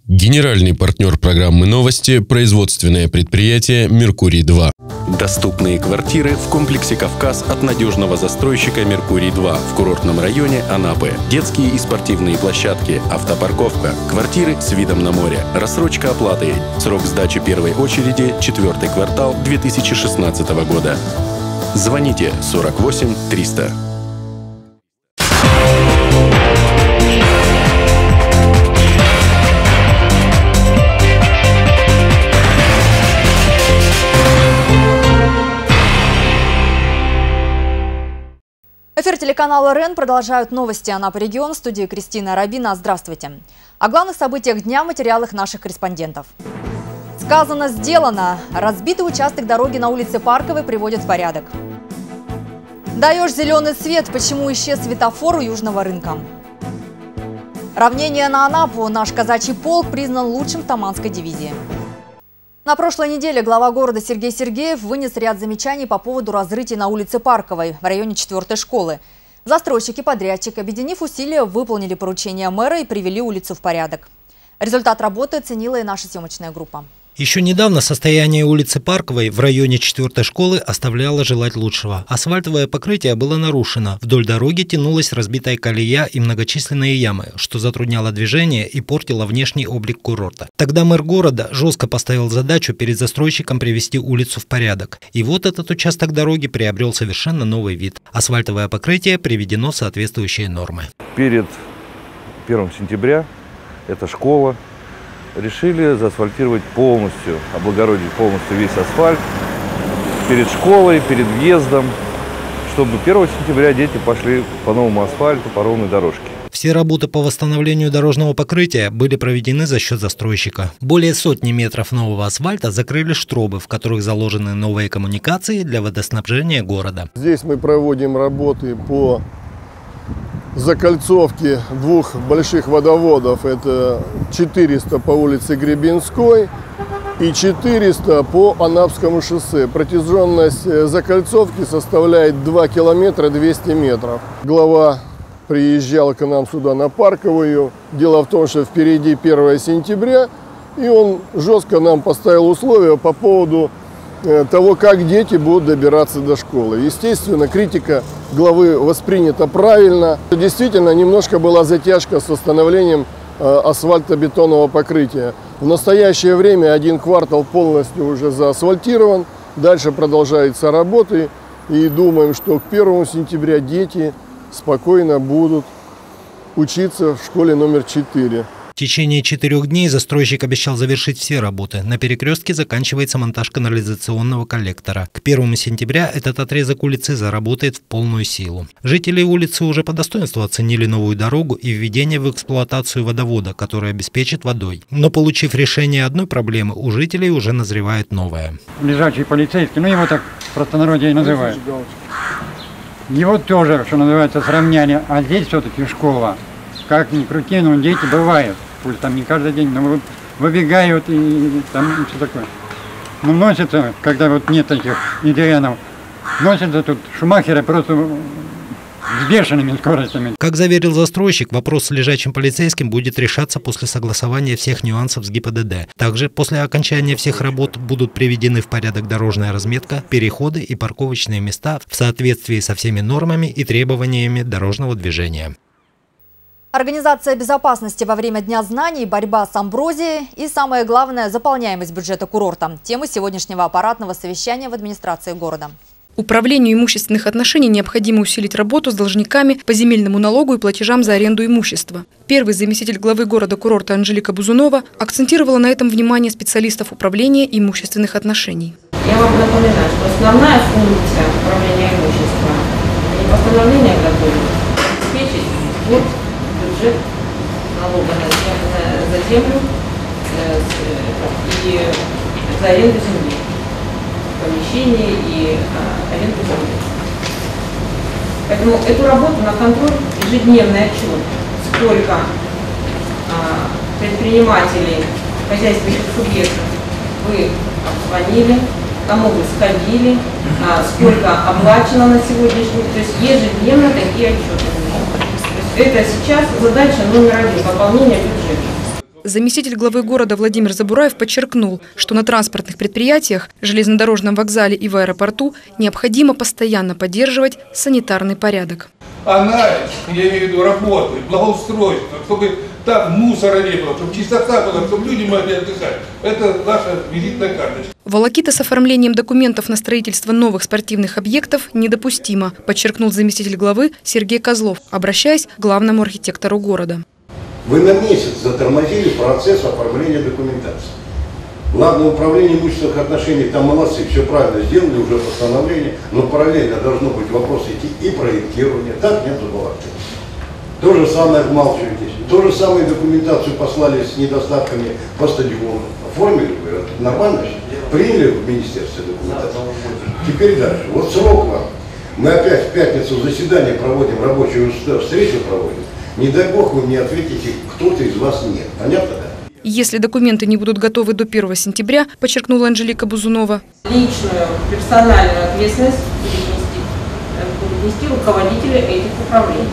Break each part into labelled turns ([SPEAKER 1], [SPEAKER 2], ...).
[SPEAKER 1] Генеральный партнер программы «Новости» – производственное предприятие «Меркурий-2».
[SPEAKER 2] Доступные квартиры в комплексе «Кавказ» от надежного застройщика «Меркурий-2» в курортном районе Анапы. Детские и спортивные площадки, автопарковка, квартиры с видом на море, рассрочка оплаты. Срок сдачи первой очереди – 4-й квартал 2016 года. Звоните 48 300.
[SPEAKER 3] Эфир телеканала РЕН продолжают новости Анапы регион. В студии Кристина Рабина. Здравствуйте. О главных событиях дня в материалах наших корреспондентов. Сказано, сделано. Разбитый участок дороги на улице Парковой приводят в порядок. Даешь зеленый свет, почему исчез светофор у Южного рынка. Равнение на Анапу. Наш казачий полк признан лучшим в Таманской дивизии. На прошлой неделе глава города Сергей Сергеев вынес ряд замечаний по поводу разрытия на улице Парковой в районе 4-й школы. Застройщики, подрядчик, объединив усилия, выполнили поручения мэра и привели улицу в порядок. Результат работы оценила и наша съемочная группа.
[SPEAKER 4] Еще недавно состояние улицы Парковой в районе 4-й школы оставляло желать лучшего. Асфальтовое покрытие было нарушено. Вдоль дороги тянулась разбитая колея и многочисленные ямы, что затрудняло движение и портило внешний облик курорта. Тогда мэр города жестко поставил задачу перед застройщиком привести улицу в порядок. И вот этот участок дороги приобрел совершенно новый вид. Асфальтовое покрытие приведено в соответствующие нормы.
[SPEAKER 5] Перед 1 сентября эта школа решили заасфальтировать полностью, облагородить полностью весь асфальт перед школой, перед въездом, чтобы 1 сентября дети пошли по новому асфальту, по ровной дорожке.
[SPEAKER 4] Все работы по восстановлению дорожного покрытия были проведены за счет застройщика. Более сотни метров нового асфальта закрыли штробы, в которых заложены новые коммуникации для водоснабжения города.
[SPEAKER 6] Здесь мы проводим работы по закольцовки двух больших водоводов. Это 400 по улице Гребенской и 400 по Анапскому шоссе. Протяженность закольцовки составляет 2 километра 200 метров. Глава приезжал к нам сюда на Парковую. Дело в том, что впереди 1 сентября, и он жестко нам поставил условия по поводу того, как дети будут добираться до школы. Естественно, критика главы воспринята правильно. Действительно, немножко была затяжка с восстановлением асфальтобетонного покрытия. В настоящее время 1 квартал полностью уже заасфальтирован. Дальше продолжаются работы. И думаем, что к 1 сентября дети спокойно будут учиться в школе номер 4.
[SPEAKER 4] В течение 4 дней застройщик обещал завершить все работы. На перекрестке заканчивается монтаж канализационного коллектора. К 1 сентября этот отрезок улицы заработает в полную силу. Жители улицы уже по достоинству оценили новую дорогу и введение в эксплуатацию водовода, который обеспечит водой. Но получив решение одной проблемы, у жителей уже назревает новая.
[SPEAKER 7] Лежачий полицейский, его так в простонародье и называют. Его тоже, что называется, сравняли, а здесь все-таки школа. Как ни крути, но дети бывают. Пусть там не каждый день, но выбегают и там все такое. Но носятся, когда вот нет этих идеянов, носятся тут шумахеры просто с бешеными скоростями.
[SPEAKER 4] Как заверил застройщик, вопрос с лежачим полицейским будет решаться после согласования всех нюансов с ГИБДД. Также после окончания всех работ будут приведены в порядок дорожная разметка, переходы и парковочные места в соответствии со всеми нормами и требованиями дорожного движения.
[SPEAKER 3] Организация безопасности во время Дня знаний, борьба с амброзией и, самое главное, заполняемость бюджета курорта. Темы сегодняшнего аппаратного совещания в администрации города.
[SPEAKER 8] Управлению имущественных отношений необходимо усилить работу с должниками по земельному налогу и платежам за аренду имущества. Первый заместитель главы города-курорта Анжелика Бузунова акцентировала на этом внимание специалистов управления имущественных отношений.
[SPEAKER 9] Я вам напоминаю, что основная функция управления имуществом не постановление готовить, обеспечить сбор бюджет налога за землю и за аренду земли, помещений и аренду земли. Поэтому эту работу на контроль, ежедневный отчет, сколько предпринимателей, хозяйственных субъектов вы обзвонили, кому вы сходили, сколько оплачено на сегодняшний день. То есть ежедневно такие отчеты. Это сейчас задача номер 1 – пополнение бюджета.
[SPEAKER 8] Заместитель главы города Владимир Забураев подчеркнул, что на транспортных предприятиях, железнодорожном вокзале и в аэропорту необходимо постоянно поддерживать санитарный порядок.
[SPEAKER 10] Анализ, я имею в виду работу, благоустройство, чтобы там мусора не было, чтобы чистота была, чтобы люди могли отдыхать. Это наша визитная карточка.
[SPEAKER 8] Волокита с оформлением документов на строительство новых спортивных объектов недопустимо, подчеркнул заместитель главы Сергей Козлов, обращаясь к главному архитектору города.
[SPEAKER 11] Вы на месяц затормозили процесс оформления документации. Главное управление имущественных отношений, там молодцы, все правильно сделали, уже постановление, но параллельно должно быть вопрос идти и проектирование. Так нет забывайте. То же самое отмалчиваетесь. То же самое документацию послали с недостатками по стадиону. Оформили вы, это нормально? Приняли в министерстве документацию. Теперь дальше. Вот срок вам. Мы опять в пятницу заседание проводим, рабочую встречу проводим. Не дай бог вы мне ответите, кто-то из вас нет. Понятно?
[SPEAKER 8] Если документы не будут готовы до 1 сентября, подчеркнула Анжелика Бузунова,
[SPEAKER 9] личную персональную ответственность будет нести руководители этих управлений.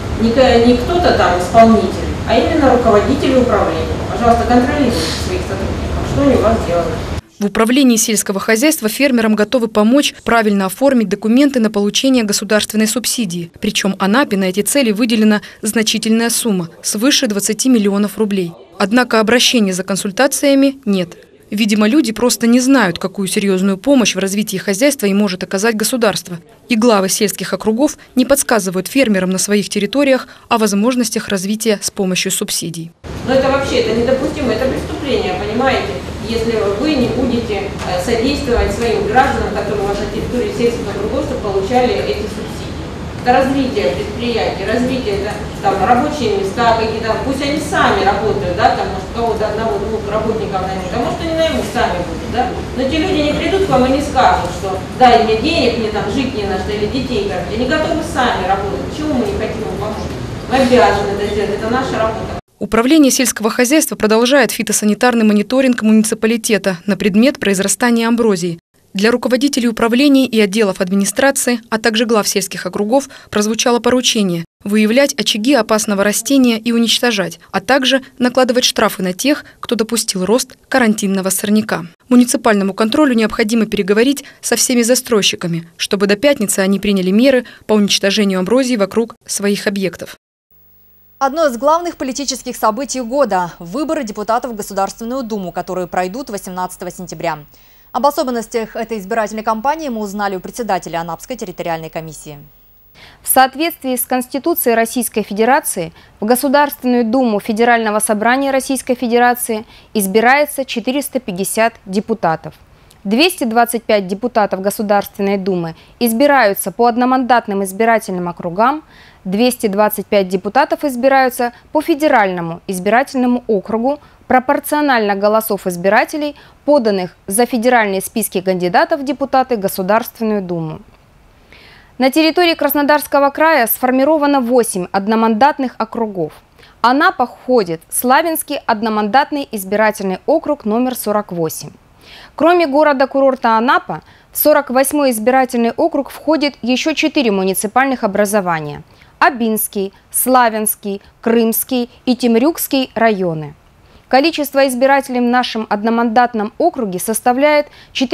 [SPEAKER 9] Не кто-то там исполнитель, а именно руководители управления. Пожалуйста, контролируйте своих сотрудников, что они у вас делают.
[SPEAKER 8] В управлении сельского хозяйства фермерам готовы помочь правильно оформить документы на получение государственной субсидии. Причем Анапе на эти цели выделена значительная сумма – свыше 20 миллионов рублей. Однако обращения за консультациями нет. Видимо, люди просто не знают, какую серьезную помощь в развитии хозяйства им может оказать государство. И главы сельских округов не подсказывают фермерам на своих территориях о возможностях развития с помощью субсидий.
[SPEAKER 9] Но это вообще недопустимо, это преступление, понимаете? Если вы не будете содействовать своим гражданам, которые у вас на территории сельских округов, чтобы получали эти субсидии. Это развитие предприятий, развитие, там, рабочие места какие-то, пусть они сами работают, да, там, может, кого-то одного-двух работников наймут, а может, они наймут, сами будут, да. Но те люди не придут к вам и не скажут, что дай мне денег, мне там жить не на что, или детей кормить. Они готовы сами работать. Почему мы не хотим им помочь? Мы обязаны это сделать, это наша работа.
[SPEAKER 8] Управление сельского хозяйства продолжает фитосанитарный мониторинг муниципалитета на предмет произрастания амброзии. Для руководителей управлений и отделов администрации, а также глав сельских округов прозвучало поручение выявлять очаги опасного растения и уничтожать, а также накладывать штрафы на тех, кто допустил рост карантинного сорняка. Муниципальному контролю необходимо переговорить со всеми застройщиками, чтобы до пятницы они приняли меры по уничтожению амброзии вокруг своих объектов.
[SPEAKER 3] Одно из главных политических событий года – выборы депутатов в Государственную Думу, которые пройдут 18 сентября. Об особенностях этой избирательной кампании мы узнали у председателя Анапской территориальной комиссии.
[SPEAKER 12] В соответствии с Конституцией Российской Федерации в Государственную Думу Федерального собрания Российской Федерации избирается 450 депутатов. 225 депутатов Государственной Думы избираются по одномандатным избирательным округам, 225 депутатов избираются по федеральному избирательному округу пропорционально голосов избирателей, поданных за федеральные списки кандидатов в депутаты Государственную Думу. На территории Краснодарского края сформировано 8 одномандатных округов. Анапа входит в Славянский одномандатный избирательный округ номер 48. Кроме города-курорта Анапа, в 48-й избирательный округ входит еще 4 муниципальных образования – Абинский, Славянский, Крымский и Темрюкский районы. Количество избирателей в нашем одномандатном округе составляет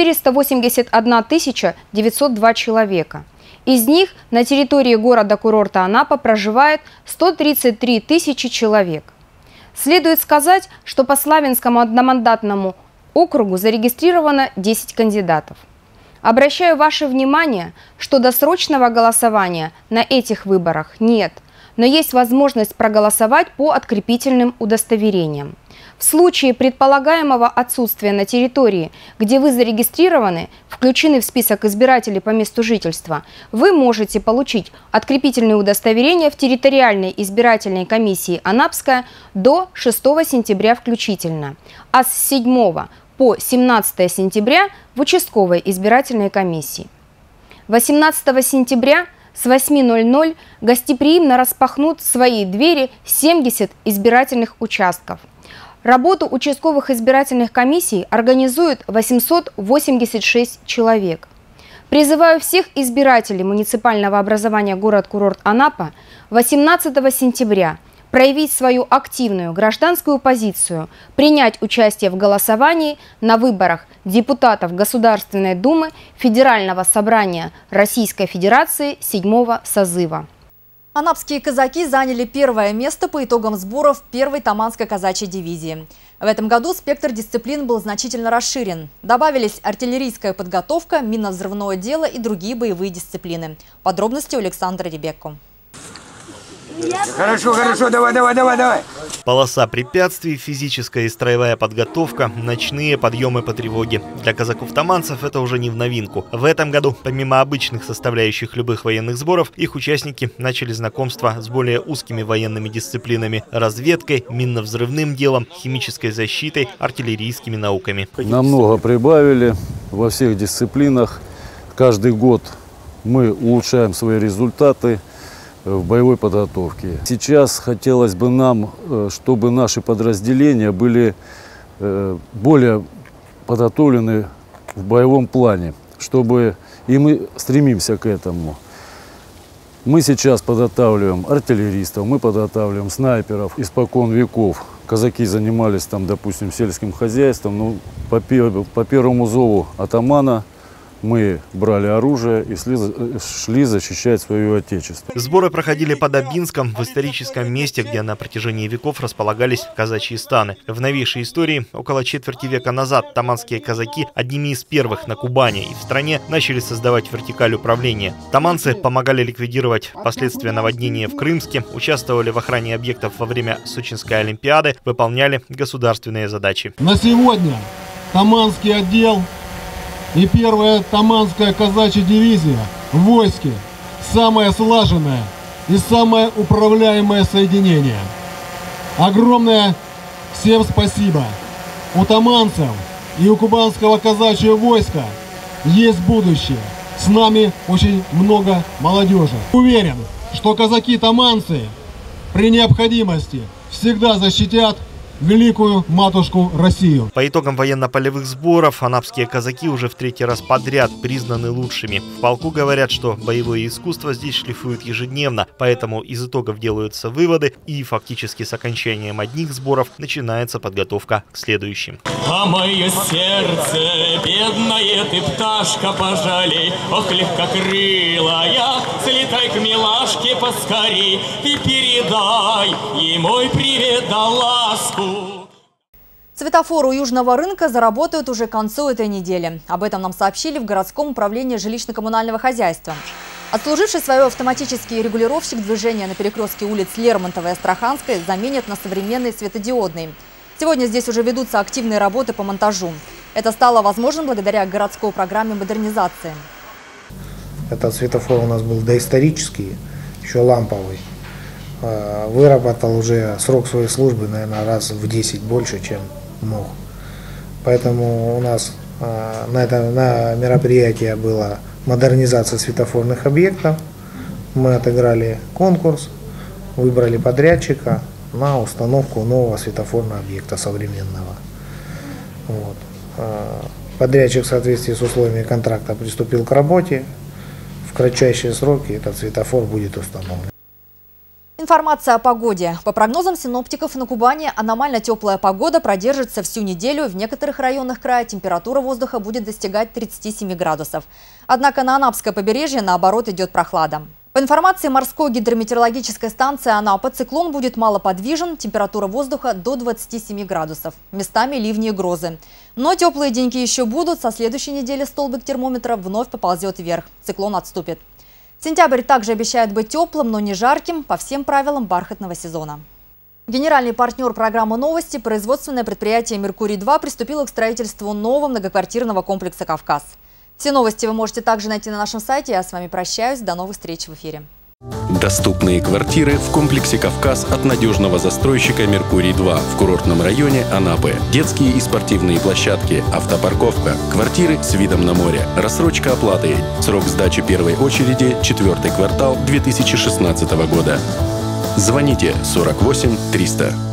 [SPEAKER 12] 481 902 человека. Из них на территории города-курорта Анапа проживает 133 тысячи человек. Следует сказать, что по Славянскому одномандатному округу зарегистрировано 10 кандидатов. Обращаю ваше внимание, что досрочного голосования на этих выборах нет, но есть возможность проголосовать по открепительным удостоверениям. В случае предполагаемого отсутствия на территории, где вы зарегистрированы, включены в список избирателей по месту жительства, вы можете получить открепительные удостоверения в территориальной избирательной комиссии Анапская до 6 сентября включительно, а с 7 по 17 сентября в участковой избирательной комиссии. 18 сентября с 8:00 гостеприимно распахнут свои двери 70 избирательных участков. Работу участковых избирательных комиссий организуют 886 человек. Призываю всех избирателей муниципального образования город-курорт Анапа 18 сентября проявить свою активную гражданскую позицию, принять участие в голосовании на выборах депутатов Государственной Думы Федерального собрания Российской Федерации 7-го созыва.
[SPEAKER 3] Анапские казаки заняли первое место по итогам сборов первой Таманской казачьей дивизии. В этом году спектр дисциплин был значительно расширен. Добавились артиллерийская подготовка, минно-взрывное дело и другие боевые дисциплины. Подробности у Александра Ребекко.
[SPEAKER 13] Хорошо, давай.
[SPEAKER 14] Полоса препятствий, физическая и строевая подготовка, ночные подъемы по тревоге. Для казаков-таманцев это уже не в новинку. В этом году, помимо обычных составляющих любых военных сборов, их участники начали знакомство с более узкими военными дисциплинами – разведкой, минно-взрывным делом, химической защитой, артиллерийскими науками.
[SPEAKER 5] Намного прибавили во всех дисциплинах. Каждый год мы улучшаем свои результаты в боевой подготовке. Сейчас хотелось бы нам, чтобы наши подразделения были более подготовлены в боевом плане, и мы стремимся к этому. Мы сейчас подготавливаем артиллеристов, мы подготавливаем снайперов. Испокон веков казаки занимались там, допустим, сельским хозяйством. По первому зову атамана мы брали оружие и шли защищать свое отечество.
[SPEAKER 14] Сборы проходили под Обинском, в историческом месте, где на протяжении веков располагались казачьи станы. В новейшей истории, около четверти века назад, таманские казаки одними из первых на Кубани и в стране начали создавать вертикаль управления. Таманцы помогали ликвидировать последствия наводнения в Крымске, участвовали в охране объектов во время Сочинской Олимпиады, выполняли государственные задачи.
[SPEAKER 6] На сегодня Таманский отдел и первая Таманская казачья дивизия в войске самое слаженное и самое управляемое соединение. Огромное всем спасибо. У таманцев и у кубанского казачьего войска есть будущее. С нами очень много молодежи. Уверен, что казаки-таманцы при необходимости всегда защитят великую матушку Россию.
[SPEAKER 14] По итогам военно-полевых сборов анапские казаки уже в третий раз подряд признаны лучшими. В полку говорят, что боевое искусство здесь шлифуют ежедневно, поэтому из итогов делаются выводы, и фактически с окончанием одних сборов начинается подготовка к следующим.
[SPEAKER 15] А мое сердце, бедная ты пташка, пожалей, ох, легкокрылая, слетай к милашке поскорей и передай ей мой привет да ласку.
[SPEAKER 3] Светофоры у Южного рынка заработают уже к концу этой недели. Об этом нам сообщили в городском управлении жилищно-коммунального хозяйства. Отслуживший свое автоматический регулировщик движения на перекрестке улиц Лермонтова и Астраханской заменят на современный светодиодный. Сегодня здесь уже ведутся активные работы по монтажу. Это стало возможным благодаря городской программе модернизации.
[SPEAKER 16] Этот светофор у нас был доисторический, еще ламповый. Выработал уже срок своей службы, наверное, раз в 10 больше, чем мог. Поэтому у нас на мероприятии была модернизация светофорных объектов. Мы отыграли конкурс, выбрали подрядчика на установку нового светофорного объекта современного. Вот. Подрядчик в соответствии с условиями контракта приступил к работе. В кратчайшие сроки этот светофор будет установлен.
[SPEAKER 3] Информация о погоде. По прогнозам синоптиков, на Кубани аномально теплая погода продержится всю неделю. В некоторых районах края температура воздуха будет достигать 37 градусов. Однако на Анапское побережье, наоборот, идет прохлада. По информации морской гидрометеорологической станции Анапа, циклон будет малоподвижен, температура воздуха до 27 градусов. Местами ливни и грозы. Но теплые деньки еще будут. Со следующей недели столбик термометра вновь поползет вверх. Циклон отступит. Сентябрь также обещает быть теплым, но не жарким, по всем правилам бархатного сезона. Генеральный партнер программы «Новости», производственное предприятие «Меркурий-2» приступило к строительству нового многоквартирного комплекса «Кавказ». Все новости вы можете также найти на нашем сайте. Я с вами прощаюсь. До новых встреч в эфире.
[SPEAKER 2] Доступные квартиры в комплексе «Кавказ» от надежного застройщика «Меркурий-2» в курортном районе Анапы. Детские и спортивные площадки, автопарковка, квартиры с видом на море, рассрочка оплаты. Срок сдачи первой очереди – 4-й квартал 2016 года. Звоните 48 300.